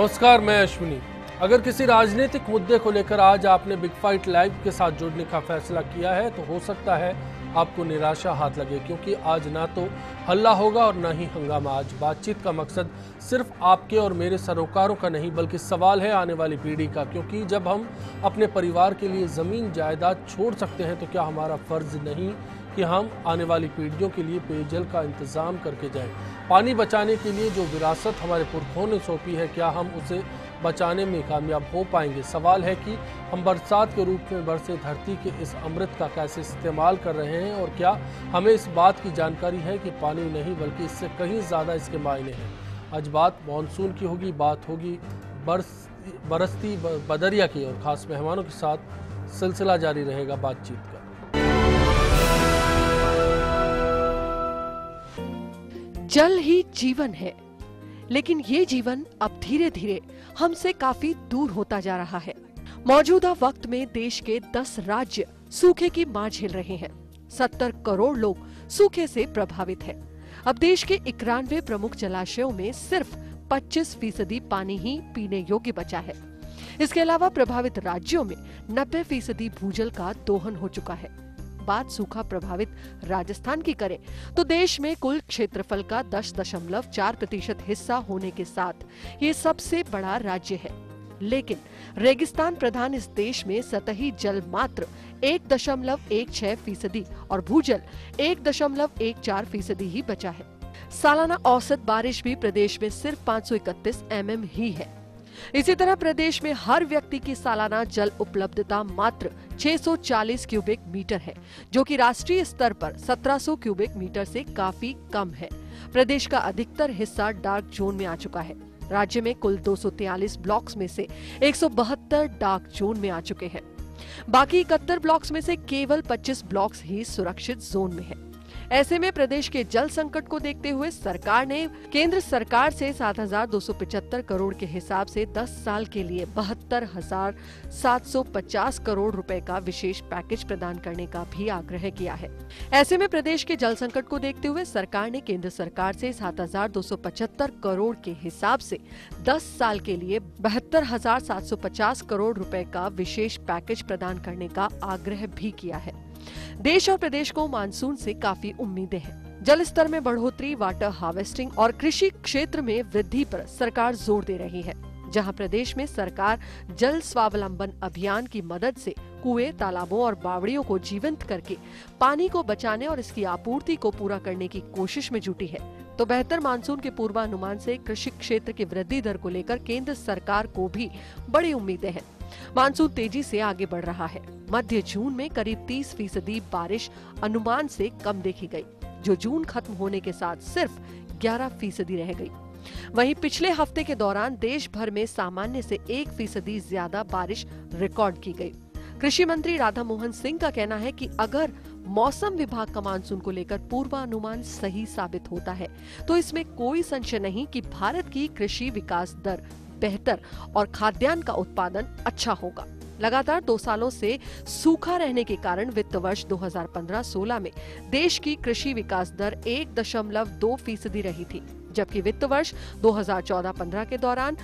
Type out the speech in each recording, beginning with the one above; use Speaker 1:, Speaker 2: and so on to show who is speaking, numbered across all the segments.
Speaker 1: नमस्कार, मैं अश्विनी। अगर किसी राजनीतिक मुद्दे को लेकर आज आपने बिग फाइट लाइव के साथ जुड़ने का फैसला किया है तो हो सकता है आपको निराशा हाथ लगे, क्योंकि आज ना तो हल्ला होगा और ना ही हंगामा। आज बातचीत का मकसद सिर्फ आपके और मेरे सरोकारों का नहीं, बल्कि सवाल है आने वाली पीढ़ी का। क्योंकि जब हम अपने परिवार के लिए ज़मीन जायदाद छोड़ सकते हैं तो क्या हमारा फर्ज नहीं कि हम आने वाली पीढ़ियों के लिए पेयजल का इंतज़ाम करके जाएं। पानी बचाने के लिए जो विरासत हमारे पुरखों ने सौंपी है, क्या हम उसे बचाने में कामयाब हो पाएंगे। सवाल है कि हम बरसात के रूप में बरसे धरती के इस अमृत का कैसे इस्तेमाल कर रहे हैं, और क्या हमें इस बात की जानकारी है कि पानी नहीं बल्कि इससे कहीं ज़्यादा इसके मायने हैं। आज बात मानसून की होगी, बात होगी बरसती बदरिया की, और ख़ास मेहमानों के साथ सिलसिला जारी रहेगा बातचीत का।
Speaker 2: जल ही जीवन है, लेकिन ये जीवन अब धीरे धीरे हमसे काफी दूर होता जा रहा है। मौजूदा वक्त में देश के 10 राज्य सूखे की मार झेल रहे हैं। 70 करोड़ लोग सूखे से प्रभावित हैं। अब देश के 91 प्रमुख जलाशयों में सिर्फ 25% पानी ही पीने योग्य बचा है। इसके अलावा प्रभावित राज्यों में 90% भूजल का दोहन हो चुका है। बात सूखा प्रभावित राजस्थान की करें तो देश में कुल क्षेत्रफल का 10.4% हिस्सा होने के साथ ये सबसे बड़ा राज्य है। लेकिन रेगिस्तान प्रधान इस देश में सतही जल मात्र 1.16% और भूजल 1.14% ही बचा है। सालाना औसत बारिश भी प्रदेश में सिर्फ 531 mm ही है। इसी तरह प्रदेश में हर व्यक्ति की सालाना जल उपलब्धता मात्र 640 क्यूबिक मीटर है, जो कि राष्ट्रीय स्तर पर 1700 क्यूबिक मीटर से काफी कम है। प्रदेश का अधिकतर हिस्सा डार्क जोन में आ चुका है। राज्य में कुल 243 ब्लॉक्स में से 172 डार्क जोन में आ चुके हैं। बाकी 71 ब्लॉक्स में से केवल 25 ब्लॉक्स ही सुरक्षित जोन में है। ऐसे में प्रदेश के जल संकट को देखते हुए सरकार ने केंद्र सरकार से 7,275 करोड़ के हिसाब से 10 साल के लिए 72,750 करोड़ रुपए का विशेष पैकेज प्रदान करने का भी आग्रह किया है। ऐसे में प्रदेश के जल संकट को देखते हुए सरकार ने केंद्र सरकार से 7,275 करोड़ के हिसाब से 10 साल के लिए 72,750 करोड़ रुपए का विशेष पैकेज प्रदान करने का आग्रह भी किया है। देश और प्रदेश को मानसून से काफी उम्मीदें हैं। जल स्तर में बढ़ोतरी, वाटर हार्वेस्टिंग और कृषि क्षेत्र में वृद्धि पर सरकार जोर दे रही है। जहां प्रदेश में सरकार जल स्वावलंबन अभियान की मदद से कुएं, तालाबों और बावड़ियों को जीवंत करके पानी को बचाने और इसकी आपूर्ति को पूरा करने की कोशिश में जुटी है, तो बेहतर मानसून के पूर्वानुमान से कृषि क्षेत्र की वृद्धि दर को लेकर केंद्र सरकार को भी बड़ी उम्मीदें हैं। मानसून तेजी से आगे बढ़ रहा है। मध्य जून में करीब 30% बारिश अनुमान से कम देखी गई, जो जून खत्म होने के साथ सिर्फ 11% रह गई। वहीं पिछले हफ्ते के दौरान देश भर में सामान्य से 1% ज्यादा बारिश रिकॉर्ड की गई। कृषि मंत्री राधा मोहन सिंह का कहना है कि अगर मौसम विभाग का मानसून को लेकर पूर्वानुमान सही साबित होता है तो इसमें कोई संशय नहीं कि भारत की कृषि विकास दर बेहतर और खाद्यान्न का उत्पादन अच्छा होगा। लगातार 2 सालों से सूखा रहने के कारण वित्त वर्ष 2015-16 में देश की कृषि विकास दर 1.2% रही थी, जबकि वित्त वर्ष 2014-15 के दौरान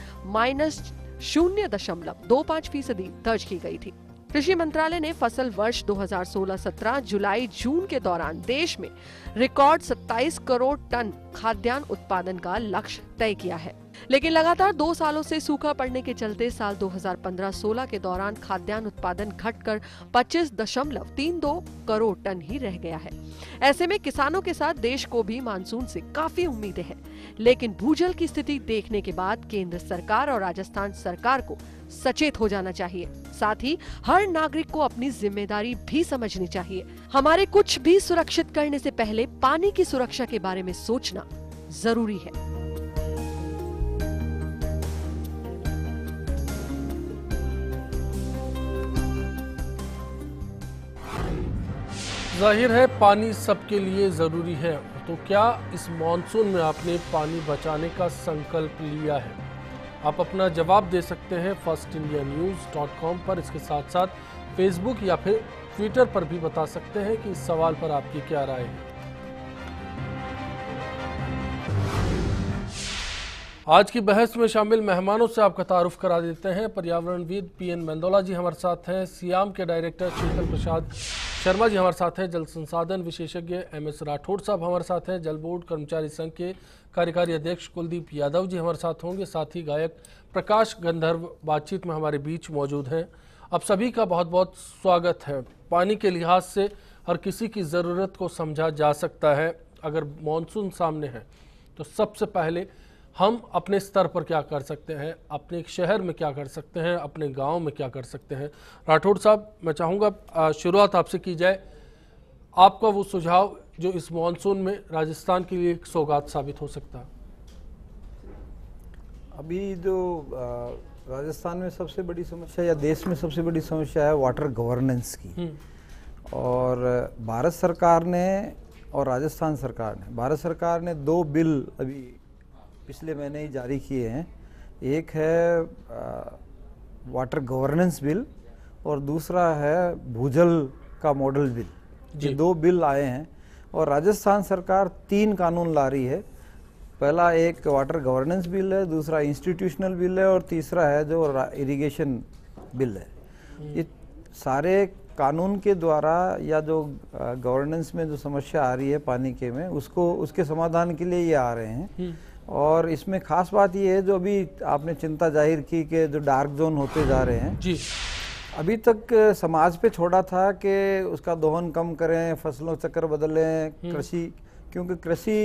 Speaker 2: -0.25% दर्ज की गई थी। कृषि मंत्रालय ने फसल वर्ष 2016-17 जुलाई-जून के दौरान देश में रिकॉर्ड 27 करोड़ टन खाद्यान्न उत्पादन का लक्ष्य तय किया है। लेकिन लगातार 2 सालों से सूखा पड़ने के चलते साल 2015-16 के दौरान खाद्यान्न उत्पादन घटकर 25.32 करोड़ टन ही रह गया है। ऐसे में किसानों के साथ देश को भी मानसून से काफी उम्मीदें हैं, लेकिन भूजल की स्थिति देखने के बाद केंद्र सरकार और राजस्थान सरकार को सचेत हो जाना चाहिए। साथ ही हर नागरिक को अपनी जिम्मेदारी भी समझनी चाहिए। हमारे कुछ भी सुरक्षित करने से पहले पानी की सुरक्षा के बारे में सोचना जरूरी है।
Speaker 1: जाहिर है पानी सबके लिए ज़रूरी है, तो क्या इस मॉनसून में आपने पानी बचाने का संकल्प लिया है? आप अपना जवाब दे सकते हैं firstindianews.com पर। इसके साथ साथ फेसबुक या फिर ट्विटर पर भी बता सकते हैं कि इस सवाल पर आपकी क्या राय है। आज की बहस में शामिल मेहमानों से आपका तारुफ करा देते हैं। पर्यावरणविद PN मेंदोला जी हमारे साथ हैं, सियाम के डायरेक्टर शीतल प्रसाद शर्मा जी हमारे साथ हैं, जल संसाधन विशेषज्ञ MS राठौड़ साहब हमारे साथ हैं, जल बोर्ड कर्मचारी संघ के कार्यकारी अध्यक्ष कुलदीप यादव जी हमारे साथ होंगे, साथ ही गायक प्रकाश गंधर्व बातचीत में हमारे बीच मौजूद हैं। अब सभी का बहुत बहुत स्वागत है। पानी के लिहाज से हर किसी की ज़रूरत को समझा जा सकता है। अगर मॉनसून सामने है तो सबसे पहले हम अपने स्तर पर क्या कर सकते हैं, अपने शहर में क्या कर सकते हैं, अपने गांव में क्या कर सकते हैं। राठौड़ साहब, मैं चाहूँगा शुरुआत आपसे की जाए। आपका वो सुझाव जो इस मॉनसून में राजस्थान के लिए एक सौगात साबित हो सकता है।
Speaker 3: अभी जो राजस्थान में सबसे बड़ी समस्या या देश में सबसे बड़ी समस्या है वाटर गवर्नेंस की। और भारत सरकार ने और राजस्थान सरकार ने, भारत सरकार ने 2 बिल अभी पिछले महीने ही जारी किए हैं। एक है वाटर गवर्नेंस बिल और दूसरा है भूजल का मॉडल बिल। ये 2 बिल आए हैं और राजस्थान सरकार 3 कानून ला रही है। पहला एक वाटर गवर्नेंस बिल है, दूसरा इंस्टीट्यूशनल बिल है और तीसरा है जो इरिगेशन बिल है। ये सारे कानून के द्वारा या जो गवर्नेंस में जो समस्या आ रही है पानी के में, उसके समाधान के लिए ये आ रहे हैं। और इसमें खास बात ये है जो अभी आपने चिंता जाहिर की कि जो डार्क जोन होते जा रहे हैं
Speaker 1: जी, अभी
Speaker 3: तक समाज पे छोड़ा था कि उसका दोहन कम करें, फसलों चक्कर बदलें, कृषि, क्योंकि कृषि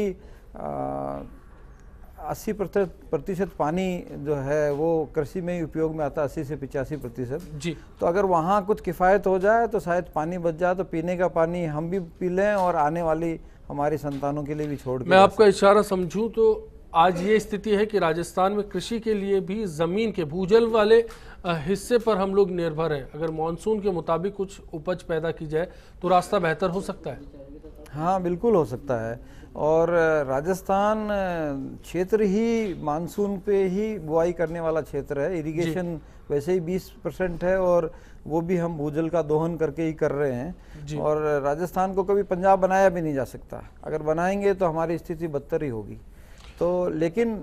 Speaker 3: 80% पानी जो है वो कृषि में ही उपयोग में आता है, 80 से 85%
Speaker 1: जी।
Speaker 3: तो अगर वहाँ कुछ किफ़ायत हो जाए तो शायद पानी बच जाए, तो पीने का पानी हम भी पी लें और आने वाली हमारी संतानों के लिए भी छोड़।
Speaker 1: मैं आपका इशारा समझूं तो आज ये स्थिति है कि राजस्थान में कृषि के लिए भी ज़मीन के भूजल वाले हिस्से पर हम लोग निर्भर हैं। अगर मानसून के मुताबिक कुछ उपज पैदा की जाए तो रास्ता बेहतर हो सकता है।
Speaker 3: हाँ, बिल्कुल हो सकता है। और राजस्थान क्षेत्र ही मानसून पे ही बुआई करने वाला क्षेत्र है। इरिगेशन वैसे ही 20% है और वो भी हम भूजल का दोहन करके ही कर रहे हैं। और राजस्थान को कभी पंजाब बनाया भी नहीं जा सकता। अगर बनाएंगे तो हमारी स्थिति बदतर ही होगी। तो लेकिन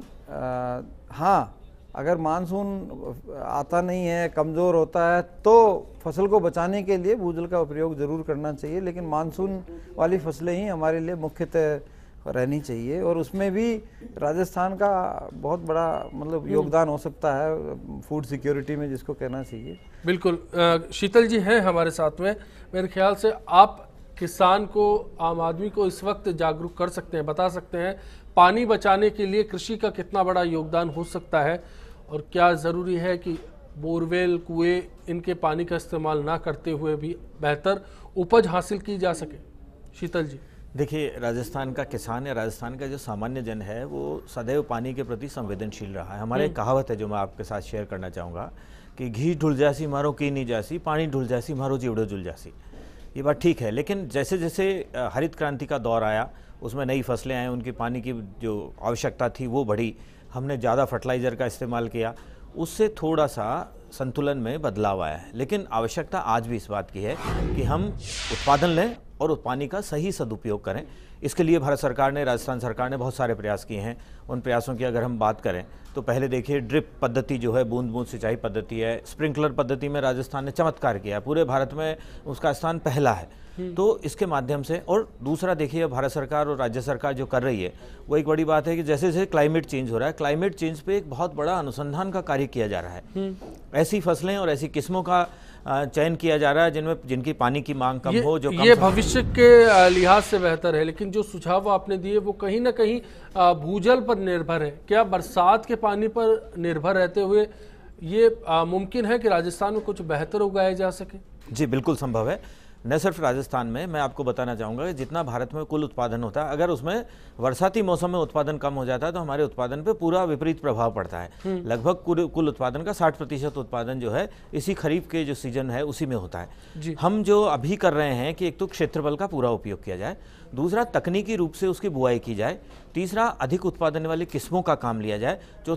Speaker 3: हाँ, अगर मानसून आता नहीं है, कमज़ोर होता है, तो फसल को बचाने के लिए भूजल का प्रयोग ज़रूर करना चाहिए। लेकिन मानसून वाली फसलें ही हमारे लिए मुख्यतः रहनी चाहिए और उसमें भी राजस्थान का बहुत बड़ा मतलब योगदान हो सकता है फूड सिक्योरिटी में, जिसको कहना चाहिए।
Speaker 1: बिल्कुल। शीतल जी हैं हमारे साथ में। मेरे ख्याल से आप किसान को, आम आदमी को इस वक्त जागरूक कर सकते हैं, बता सकते हैं पानी बचाने के लिए कृषि का कितना बड़ा योगदान हो सकता है और क्या ज़रूरी है कि बोरवेल, कुएं, इनके पानी का इस्तेमाल ना करते हुए भी बेहतर उपज हासिल की जा सके। शीतल जी,
Speaker 4: देखिए, राजस्थान का किसान या राजस्थान का जो सामान्य जन है वो सदैव पानी के प्रति संवेदनशील रहा है। हमारे एक कहावत है जो मैं आपके साथ शेयर करना चाहूँगा कि घी ढुल जासी मारो की नहीं जासी, पानी ढुल जासी मारो जीवड़ो जुल जासी। ये बात ठीक है, लेकिन जैसे जैसे हरित क्रांति का दौर आया, उसमें नई फसलें आई, उनकी पानी की जो आवश्यकता थी वो बढ़ी, हमने ज़्यादा फर्टिलाइज़र का इस्तेमाल किया, उससे थोड़ा सा संतुलन में बदलाव आया है। लेकिन आवश्यकता आज भी इस बात की है कि हम उत्पादन लें और उस पानी का सही सदुपयोग करें। इसके लिए भारत सरकार ने, राजस्थान सरकार ने बहुत सारे प्रयास किए हैं। उन प्रयासों की अगर हम बात करें तो पहले देखिए, ड्रिप पद्धति जो है, बूंद बूंद सिंचाई पद्धति है, स्प्रिंकलर पद्धति में राजस्थान ने चमत्कार किया है, पूरे भारत में उसका स्थान पहला है। तो इसके माध्यम से, और दूसरा देखिए, भारत सरकार और राज्य सरकार जो कर रही है वो एक बड़ी बात है कि जैसे जैसे क्लाइमेट चेंज हो रहा है, क्लाइमेट चेंज पे एक बहुत बड़ा अनुसंधान का कार्य किया जा रहा है। ऐसी फसलें और ऐसी किस्मों का चयन किया जा रहा है जिनकी पानी की मांग कम हो, जो
Speaker 1: ये भविष्य के लिहाज से बेहतर है। लेकिन जो सुझाव आपने दिए वो कहीं ना कहीं भूजल पर निर्भर है। क्या बरसात के पानी पर निर्भर रहते हुए ये मुमकिन है कि राजस्थान में कुछ बेहतर उगाया जा सके?
Speaker 4: जी, बिल्कुल संभव है। न सिर्फ राजस्थान में, मैं आपको बताना चाहूँगा कि जितना भारत में कुल उत्पादन होता है, अगर उसमें बरसाती मौसम में उत्पादन कम हो जाता है तो हमारे उत्पादन पे पूरा विपरीत प्रभाव पड़ता है। लगभग कुल उत्पादन का 60% उत्पादन जो है इसी खरीफ के जो सीजन है उसी में होता है। हम जो अभी कर रहे हैं कि एक तो क्षेत्रफल का पूरा उपयोग किया जाए, दूसरा तकनीकी रूप से उसकी बुआई की जाए, तीसरा अधिक उत्पादन वाली किस्मों का काम लिया जाए, चौथा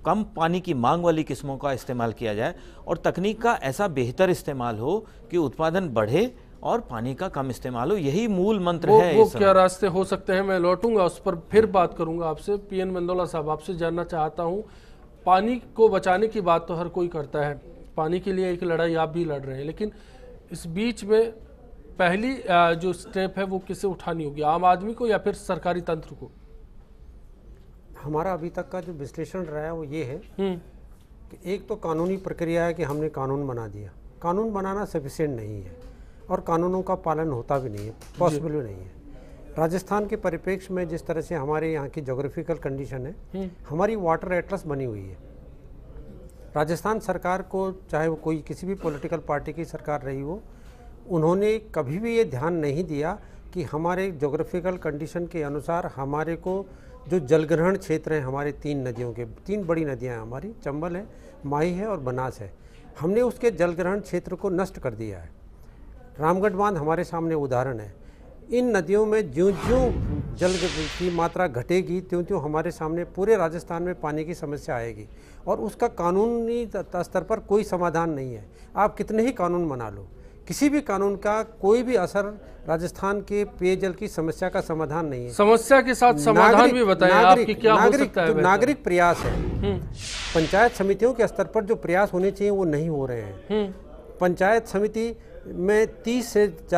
Speaker 4: कम पानी की मांग वाली किस्मों का इस्तेमाल किया जाए और तकनीक का ऐसा बेहतर इस्तेमाल हो कि उत्पादन बढ़े और पानी का कम इस्तेमाल हो। यही मूल मंत्र है।
Speaker 1: वो क्या रास्ते हो सकते हैं, मैं लौटूंगा उस पर, फिर बात करूंगा आपसे। पीएन मेंदोला साहब, आपसे जानना चाहता हूं, पानी को बचाने की बात तो हर कोई करता है, पानी के लिए एक लड़ाई आप भी लड़ रहे हैं, लेकिन इस बीच में पहली जो स्टेप है वो किसे उठानी होगी, आम आदमी को या फिर सरकारी तंत्र को?
Speaker 5: हमारा अभी तक का जो विश्लेषण रहा है वो ये है कि एक तो कानूनी प्रक्रिया है कि हमने कानून बना दिया, कानून बनाना सफिशिएंट नहीं है और कानूनों का पालन होता भी नहीं है, पॉसिबल भी नहीं है। राजस्थान के परिप्रेक्ष्य में जिस तरह से हमारे यहाँ की जोग्राफिकल कंडीशन है, हमारी वाटर एटलस बनी हुई है। राजस्थान सरकार को, चाहे वो कोई किसी भी पॉलिटिकल पार्टी की सरकार रही हो, उन्होंने कभी भी ये ध्यान नहीं दिया कि हमारे जोग्राफिकल कंडीशन के अनुसार हमारे को जो जलग्रहण क्षेत्र हैं, हमारे 3 नदियों के, 3 बड़ी नदियाँ हैं हमारी, चंबल है, माही है और बनास है, हमने उसके जलग्रहण क्षेत्र को नष्ट कर दिया है। रामगढ़ बांध हमारे सामने उदाहरण है। इन नदियों में ज्यों-ज्यों जल की मात्रा घटेगी त्यों-त्यों हमारे सामने पूरे राजस्थान में पानी की समस्या आएगी और उसका कानूनी स्तर पर कोई समाधान नहीं है। आप कितने ही कानून बना लो, किसी भी कानून का कोई भी असर राजस्थान के पेयजल की समस्या का समाधान नहीं है।
Speaker 1: समस्या के साथ समाधान भी बताएं आपकी क्या हो सकता है?
Speaker 5: नागरिक प्रयास है, पंचायत समितियों के स्तर पर जो प्रयास होने चाहिए वो नहीं हो रहे हैं। पंचायत समिति में 30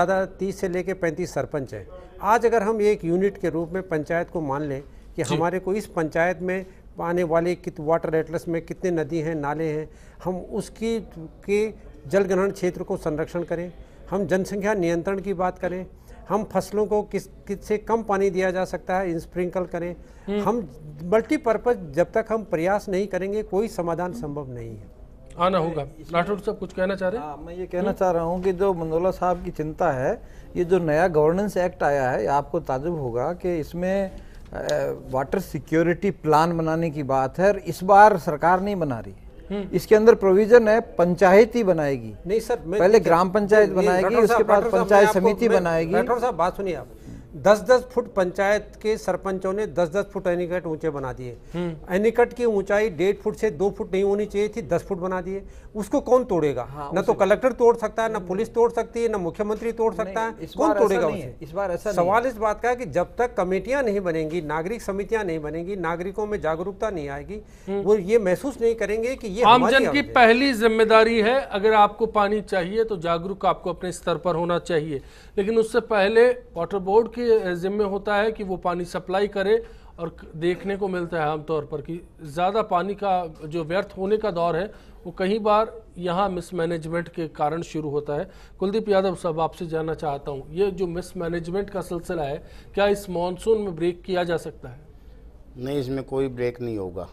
Speaker 5: से लेकर 35 सरपंच हैं। आज अगर हम एक यूनिट के रूप में पंचायत को मान लें कि हमारे को इस पंचायत में आने वाले वाटर एटलस में कितने नदी हैं, नाले हैं, हम उसकी के जलग्रहण क्षेत्र को संरक्षण करें, हम जनसंख्या नियंत्रण की बात करें, हम फसलों को किससे कम पानी दिया जा सकता है स्प्रिंकल करें, हम मल्टीपर्पज जब तक हम प्रयास नहीं करेंगे कोई समाधान संभव नहीं है।
Speaker 1: आना होगा। राठौड़ साहब कुछ कहना चाह रहे हैं?
Speaker 3: हाँ, मैं ये कहना चाह रहा हूँ कि जो मेंदोला साहब की चिंता है, ये जो नया गवर्नेंस एक्ट आया है, आपको ताजुब होगा कि इसमें वाटर सिक्योरिटी प्लान बनाने की बात है और इस बार सरकार नहीं बना रही। इसके अंदर प्रोविजन है पंचायत ही बनाएगी।
Speaker 5: नहीं सर,
Speaker 3: पहले ग्राम पंचायत बनाएगी, उसके बाद पंचायत समिति बनाएगी।
Speaker 5: राठौड़ साहब बात सुनिए, आप 10-10 फुट पंचायत के सरपंचों ने 10-10 फुट एनीकट ऊंचे बना दिए। एनीकट की ऊंचाई 1.5 फुट से 2 फुट नहीं होनी चाहिए थी, 10 फुट बना दिए। उसको कौन तोड़ेगा? न तो कलेक्टर तोड़ सकता है, न पुलिस तोड़ सकती है, न मुख्यमंत्री तोड़ सकता है, कौन तोड़ेगा उसे?
Speaker 3: इस बार ऐसा
Speaker 5: सवाल इस बात का है कि जब तक कमेटियां नहीं बनेंगी, नागरिक समितियां नहीं बनेंगी, नागरिकों में जागरूकता नहीं आएगी, वो ये महसूस नहीं करेंगे कि ये
Speaker 1: आमजन की पहली जिम्मेदारी है। अगर आपको पानी चाहिए तो जागरूक आपको अपने स्तर पर होना चाहिए, लेकिन उससे पहले वाटर बोर्ड के जिम्मे होता है कि वो पानी सप्लाई करे। और देखने को मिलता है आमतौर पर कि ज़्यादा पानी का जो व्यर्थ होने का दौर है वो कई बार यहाँ मिसमैनेजमेंट के कारण शुरू होता है। कुलदीप यादव साहब, आपसे जानना चाहता हूँ, ये जो मिसमैनेजमेंट का सिलसिला है, क्या इस मॉनसून में ब्रेक किया जा सकता है?
Speaker 6: नहीं, इसमें कोई ब्रेक नहीं होगा।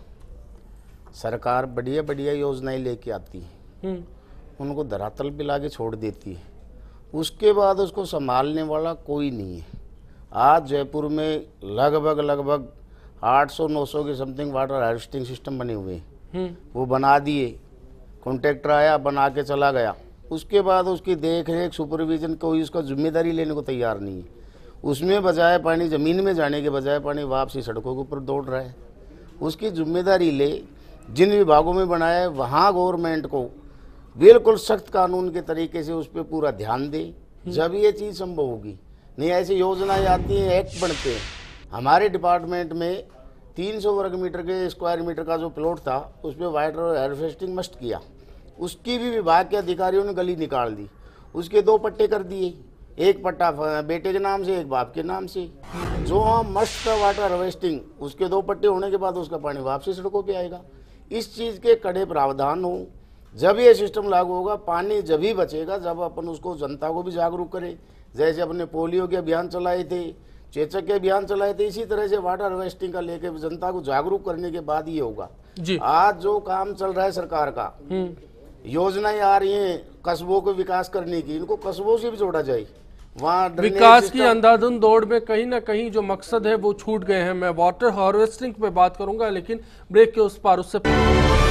Speaker 6: सरकार बढ़िया बढ़िया योजनाएं लेके आती है, उनको धरातल पे लाके छोड़ देती है, उसके बाद उसको संभालने वाला कोई नहीं है। आज जयपुर में लगभग 800-900 के समथिंग वाटर हार्वेस्टिंग सिस्टम बने हुए हैं, वो बना दिए, कॉन्ट्रैक्टर आया बना के चला गया, उसके बाद उसकी देख रेख सुपरविजन कोई उसका जिम्मेदारी लेने को तैयार नहीं है। उसमें बजाय पानी ज़मीन में जाने के बजाय पानी वापसी सड़कों के ऊपर दौड़ रहा है। उसकी जिम्मेदारी ले, जिन विभागों में बनाया है वहाँ गवर्नमेंट को बिल्कुल सख्त कानून के तरीके से उस पर पूरा ध्यान दे, जब ये चीज़ संभव होगी। नहीं ऐसी योजनाएं आती हैं, एक्ट बनते हैं। हमारे डिपार्टमेंट में 300 वर्ग मीटर के स्क्वायर मीटर का जो प्लॉट था उस पर वाटर हार्वेस्टिंग मस्ट किया, उसकी भी विभाग के अधिकारियों ने गली निकाल दी, उसके 2 पट्टे कर दिए, एक पट्टा बेटे के नाम से, एक बाप के नाम से। जो हम मस्ट का वाटर हार्वेस्टिंग, उसके 2 पट्टे होने के बाद उसका पानी वापसी सड़कों पे आएगा। इस चीज़ के कड़े प्रावधान हो, जब ये सिस्टम लागू होगा पानी जब ही बचेगा जब अपन उसको जनता को भी जागरूक करें। जैसे अपने पोलियो के अभियान चलाए थे, चेचक के अभियान चलाए थे, इसी तरह से वाटर हार्वेस्टिंग का लेके जनता को जागरूक करने के बाद ये होगा जी। आज जो काम चल रहा है सरकार का, योजनाएं आ रही हैं कस्बों को विकास करने की, इनको कस्बों से भी जोड़ा जाए। वहाँ
Speaker 1: विकास की अंधाधुंध दौड़ में कहीं ना कहीं जो मकसद है वो छूट गए हैं। मैं वाटर हार्वेस्टिंग पे बात करूंगा, लेकिन ब्रेक के उस पार उससे